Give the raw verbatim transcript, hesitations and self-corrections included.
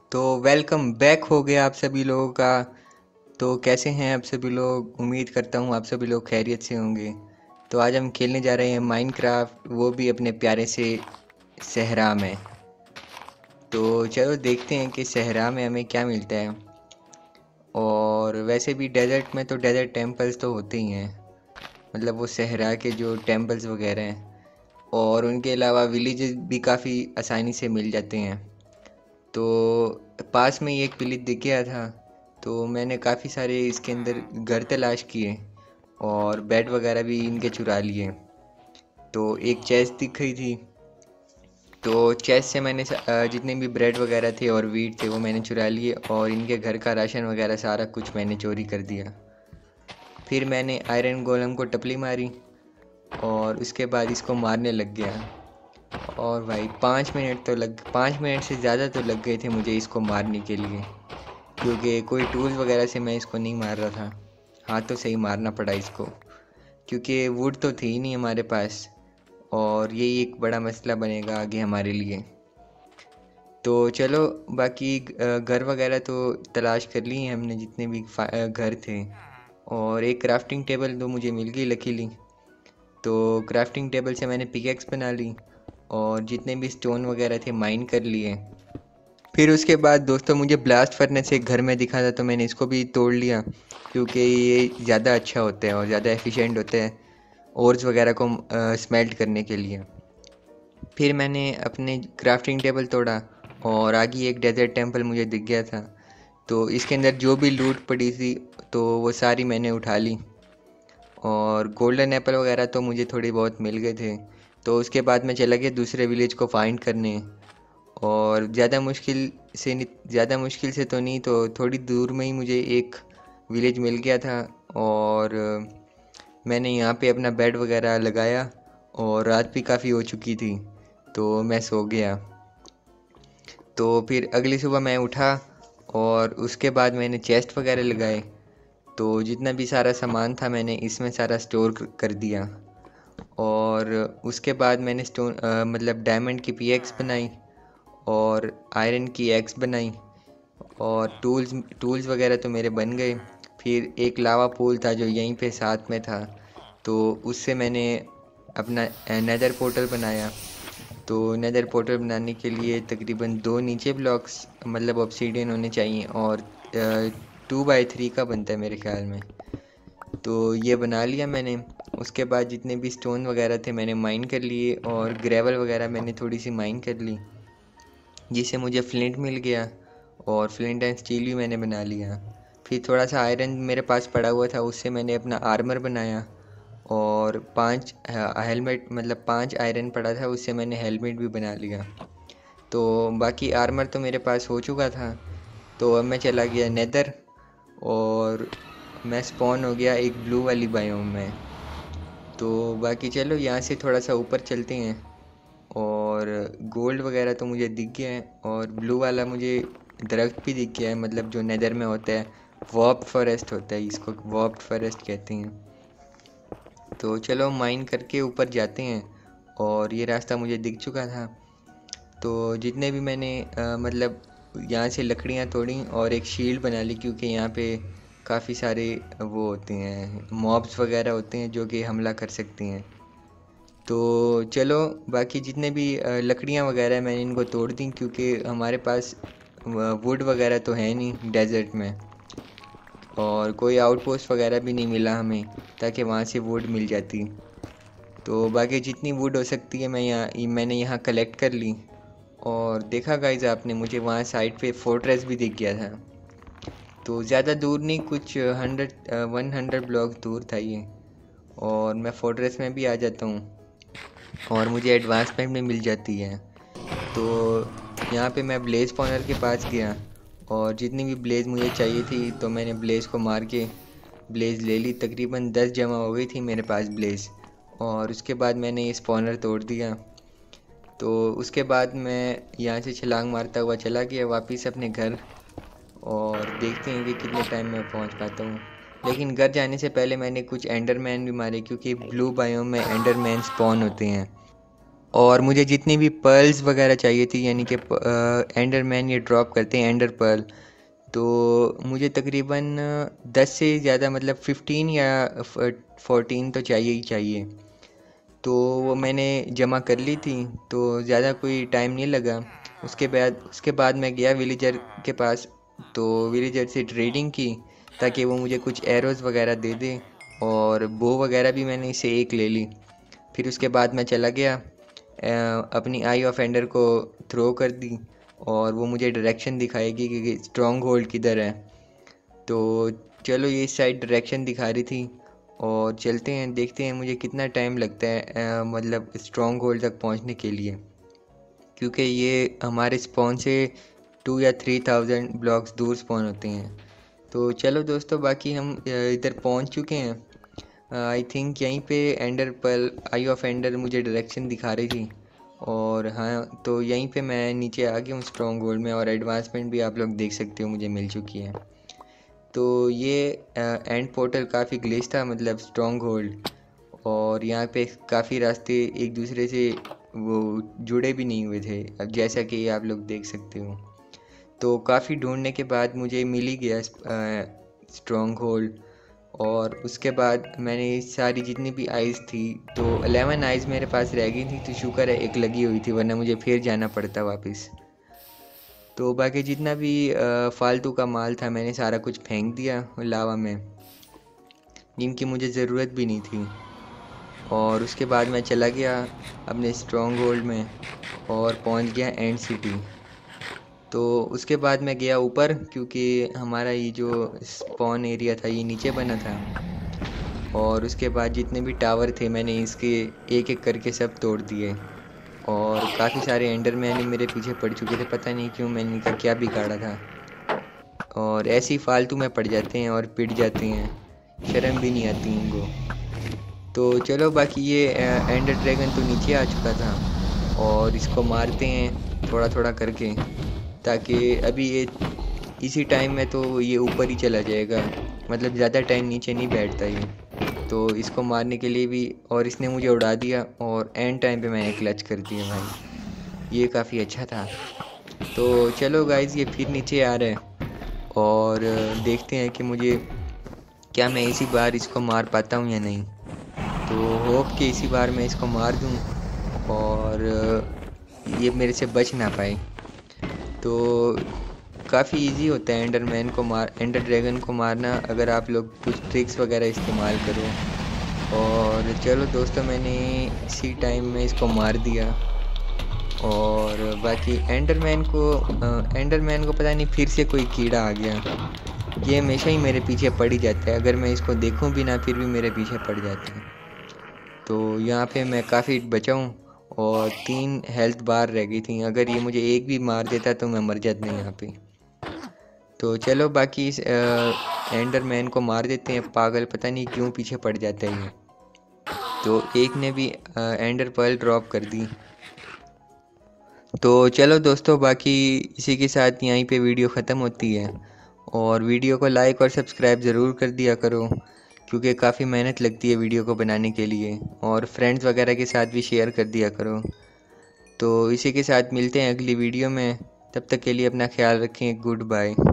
तो welcome back हो गया आप सभी लोगों का। तो कैसे हैं आप सभी लोग? उम्मीद करता हूँ आप सभी लोग खैरियत से होंगे। तो आज हम खेलने जा रहे हैं माइनक्राफ्ट, वो भी अपने प्यारे से सहरा में। तो चलो देखते हैं कि सहरा में हमें क्या मिलता है। और वैसे भी डेजर्ट में तो डेजर्ट टेम्पल्स तो होते ही हैं, मतलब वो सहरा के जो टेम्पल्स वगैरह हैं। और उनके अलावा विलेजेस भी काफ़ी आसानी से मिल जाते हैं। तो पास में ही एक विलेज दिख गया था, तो मैंने काफ़ी सारे इसके अंदर घर तलाश किए और बेड वगैरह भी इनके चुरा लिए। तो एक चेस्ट दिख गई थी, तो चेस्ट से मैंने सा- अ, जितने भी ब्रेड वगैरह थे और वीट थे वो मैंने चुरा लिए, और इनके घर का राशन वगैरह सारा कुछ मैंने चोरी कर दिया। फिर मैंने आयरन गोलम को टपली मारी और उसके बाद इसको मारने लग गया। और भाई पाँच मिनट तो लग पाँच मिनट से ज़्यादा तो लग गए थे मुझे इसको मारने के लिए, क्योंकि कोई टूल्स वगैरह से मैं इसको नहीं मार रहा था। हाथों से ही मारना पड़ा इसको, क्योंकि वुड तो थी ही नहीं हमारे पास, और यही एक बड़ा मसला बनेगा आगे हमारे लिए। तो चलो, बाकी अ, घर वगैरह तो तलाश कर लिए हमने जितने भी फा- अ, घर थे। और एक क्राफ्टिंग टेबल तो मुझे मिल गई लकीली। तो क्राफ्टिंग टेबल से मैंने पिकेक्स बना ली और जितने भी स्टोन वगैरह थे माइन कर लिए। फिर उसके बाद दोस्तों मुझे ब्लास्ट फर्नेस एक घर में दिखा था, तो मैंने इसको भी तोड़ लिया, क्योंकि ये ज़्यादा अच्छा होता है और ज़्यादा एफिशिएंट होता है ओर्स वगैरह को स्मेल्ट करने के लिए। फिर मैंने अपने क्राफ्टिंग टेबल तोड़ा और आगे एक डेजर्ट टेम्पल मुझे दिख गया था। तो इसके अंदर जो भी लूट पड़ी थी तो वो सारी मैंने उठा ली, और गोल्डन एप्पल वगैरह तो मुझे थोड़ी बहुत मिल गए थे। तो उसके बाद मैं चला गया दूसरे विलेज को फाइंड करने। और ज़्यादा मुश्किल से नहीं, ज़्यादा मुश्किल से तो नहीं, तो थोड़ी दूर में ही मुझे एक विलेज मिल गया था। और मैंने यहाँ पे अपना बेड वगैरह लगाया, और रात भी काफ़ी हो चुकी थी, तो मैं सो गया। तो फिर अगली सुबह मैं उठा और उसके बाद मैंने चेस्ट वगैरह लगाए। तो जितना भी सारा सामान था मैंने इसमें सारा स्टोर कर दिया। और उसके बाद मैंने स्टोन अ, मतलब डायमंड की पीएक्स बनाई और आयरन की एक्स बनाई, और टूल्स टूल्स वगैरह तो मेरे बन गए। फिर एक लावा पूल था जो यहीं पे साथ में था, तो उससे मैंने अपना नेदर पोर्टल बनाया। तो नेदर पोर्टल बनाने के लिए तकरीबन दो नीचे ब्लॉक्स मतलब ऑब्सीडियन होने चाहिए, और टू बाई थ्री का बनता है मेरे ख्याल में। तो ये बना लिया मैंने। उसके बाद जितने भी स्टोन वगैरह थे मैंने माइन कर लिए, और ग्रेवल वगैरह मैंने थोड़ी सी माइन कर ली, जिससे मुझे फ्लिंट मिल गया। और फ्लिंट एंड स्टील भी मैंने बना लिया। फिर थोड़ा सा आयरन मेरे पास पड़ा हुआ था, उससे मैंने अपना आर्मर बनाया। और पांच हेलमेट मतलब पांच आयरन पड़ा था, उससे मैंने हेलमेट भी बना लिया। तो बाकी आर्मर तो मेरे पास हो चुका था। तो अब मैं चला गया नेदर, और मैं स्पॉन हो गया एक ब्लू वाली बायोम में। तो बाकी चलो यहाँ से थोड़ा सा ऊपर चलते हैं। और गोल्ड वगैरह तो मुझे दिख गया है, और ब्लू वाला मुझे दरख्त भी दिख गया है, मतलब जो नेदर में होता है। वॉर्प्ड फॉरेस्ट होता है, इसको वॉर्प्ड फॉरेस्ट कहते हैं। तो चलो माइन करके ऊपर जाते हैं। और ये रास्ता मुझे दिख चुका था। तो जितने भी मैंने अ, मतलब यहाँ से लकड़ियाँ तोड़ी और एक शील्ड बना ली, क्योंकि यहाँ पे काफ़ी सारे वो होते हैं, मॉब्स वगैरह होते हैं जो कि हमला कर सकते हैं। तो चलो, बाकी जितने भी अ, लकड़ियाँ वगैरह हैं, मैंने इनको तोड़ दी, क्योंकि हमारे पास वुड वगैरह तो है नहीं डेजर्ट में, और कोई आउटपोस्ट वगैरह भी नहीं मिला हमें ताकि वहाँ से वुड मिल जाती। तो बाकी जितनी वुड हो सकती है मैं यहाँ मैंने यहाँ कलेक्ट कर ली। और देखा गाइज आपने, मुझे वहाँ साइड पे फोर्ट्रेस भी दिख गया था। तो ज़्यादा दूर नहीं, कुछ हंड्रेड वन हंड्रेड ब्लॉक दूर था ये। और मैं फोर्ट्रेस में भी आ जाता हूँ, और मुझे एडवांसमेंट में मिल जाती है। तो यहाँ पे मैं ब्लेज स्पॉनर के पास गया, और जितनी भी ब्लेज मुझे चाहिए थी तो मैंने ब्लेज को मार के ब्लेज ले ली। तकरीबन दस जमा हो गई थी मेरे पास ब्लेज। और उसके बाद मैंने ये स्पॉनर तोड़ दिया। तो उसके बाद मैं यहाँ से छलांग मारता हुआ चला गया वापस अपने घर। और देखते हैं कि कितने टाइम में पहुँच पाता हूँ। लेकिन घर जाने से पहले मैंने कुछ एंडरमैन भी मारे, क्योंकि ब्लू बायोम में एंडरमैन स्पॉन होते हैं। और मुझे जितनी भी पर्ल्स वगैरह चाहिए थी, यानी कि एंडरमैन ये ड्रॉप करते हैं एंडर पर्ल, तो मुझे तकरीबन दस से ज़्यादा, मतलब फिफ्टीन या फोर्टीन तो चाहिए ही चाहिए। तो वो मैंने जमा कर ली थी, तो ज़्यादा कोई टाइम नहीं लगा। उसके बाद उसके बाद मैं गया विलेजर के पास, तो विलेजर से ट्रेडिंग की ताकि वो मुझे कुछ एरोज़ वगैरह दे दे, और बो वगैरह भी मैंने इससे एक ले ली। फिर उसके बाद मैं चला गया, अ, अपनी आई ऑफ एंडर को थ्रो कर दी, और वो मुझे डायरेक्शन दिखाएगी कि स्ट्रॉन्ग होल्ड किधर है। तो चलो, ये इस साइड डायरेक्शन दिखा रही थी, और चलते हैं, देखते हैं मुझे कितना टाइम लगता है अ, मतलब स्ट्रॉन्ग होल्ड तक पहुंचने के लिए, क्योंकि ये हमारे स्पॉन से टू या थ्री थाउजेंड ब्लॉक्स दूर स्पॉन होते हैं। तो चलो दोस्तों, बाकी हम अ, इधर पहुंच चुके हैं। आई थिंक यहीं पे एंडर पर आई ऑफ एंडर मुझे डायरेक्शन दिखा रही थी, और हाँ, तो यहीं पे मैं नीचे आ गया हूँ स्ट्रॉन्ग होल्ड में, और एडवांसमेंट भी आप लोग देख सकते हो मुझे मिल चुकी है। तो ये एंड पोर्टल काफ़ी ग्लिच था, मतलब स्ट्रॉन्ग होल्ड, और यहाँ पे काफ़ी रास्ते एक दूसरे से वो जुड़े भी नहीं हुए थे, अब जैसा कि आप लोग देख सकते हो। तो काफ़ी ढूंढने के बाद मुझे मिल ही गया स्ट्रॉन्ग होल्ड, और उसके बाद मैंने सारी जितनी भी आइज़ थी, तो अलेवन आइज़ मेरे पास रह गई थी, तो शुक्र है एक लगी हुई थी, वरना मुझे फिर जाना पड़ता वापस। तो बाकी जितना भी अ, फालतू का माल था मैंने सारा कुछ फेंक दिया लावा में, जिनकी मुझे ज़रूरत भी नहीं थी। और उसके बाद मैं चला गया अपने स्ट्रॉन्ग होल्ड में, और पहुंच गया एंड सिटी। तो उसके बाद मैं गया ऊपर, क्योंकि हमारा ये जो स्पॉन एरिया था ये नीचे बना था, और उसके बाद जितने भी टावर थे मैंने इसके एक एक करके सब तोड़ दिए, और काफ़ी सारे एंडरमैन ही मेरे पीछे पड़ चुके थे, पता नहीं क्यों, मैंने इनका क्या बिगाड़ा था, और ऐसे ही फालतू में पड़ जाते हैं और पिट जाते हैं, शर्म भी नहीं आती इनको। तो चलो, बाकी ये एंडर ड्रैगन तो नीचे आ चुका था, और इसको मारते हैं थोड़ा थोड़ा करके, ताकि अभी ये इसी टाइम में तो ये ऊपर ही चला जाएगा, मतलब ज़्यादा टाइम नीचे नहीं बैठता ये। तो इसको मारने के लिए भी, और इसने मुझे उड़ा दिया, और एंड टाइम पे मैंने क्लच कर दिया भाई, ये काफ़ी अच्छा था। तो चलो गाइज़, ये फिर नीचे आ रहा है, और देखते हैं कि मुझे क्या मैं इसी बार इसको मार पाता हूँ या नहीं। तो होप कि इसी बार मैं इसको मार दूँ, और ये मेरे से बच ना पाए। तो काफ़ी इजी होता है एंडरमैन को मार एंडर ड्रैगन को मारना, अगर आप लोग कुछ ट्रिक्स वगैरह इस्तेमाल करो। और चलो दोस्तों, मैंने इसी टाइम में इसको मार दिया, और बाकी एंडरमैन को एंडरमैन को पता नहीं फिर से कोई कीड़ा आ गया, ये हमेशा ही मेरे पीछे पड़ ही जाता है, अगर मैं इसको देखूं भी ना फिर भी मेरे पीछे पड़ जाता है। तो यहाँ पे मैं काफ़ी बचा हूँ, और तीन हेल्थ बार रह गई थी, अगर ये मुझे एक भी मार देता तो मैं मर जाता यहाँ पे। तो चलो, बाकी इस एंडरमैन को मार देते हैं, पागल पता नहीं क्यों पीछे पड़ जाता है ये। तो एक ने भी एंडर पर्ल ड्रॉप कर दी। तो चलो दोस्तों, बाकी इसी के साथ यहीं पे वीडियो ख़त्म होती है, और वीडियो को लाइक और सब्सक्राइब ज़रूर कर दिया करो, क्योंकि काफ़ी मेहनत लगती है वीडियो को बनाने के लिए, और फ्रेंड्स वगैरह के साथ भी शेयर कर दिया करो। तो इसी के साथ मिलते हैं अगली वीडियो में, तब तक के लिए अपना ख्याल रखें, गुड बाय।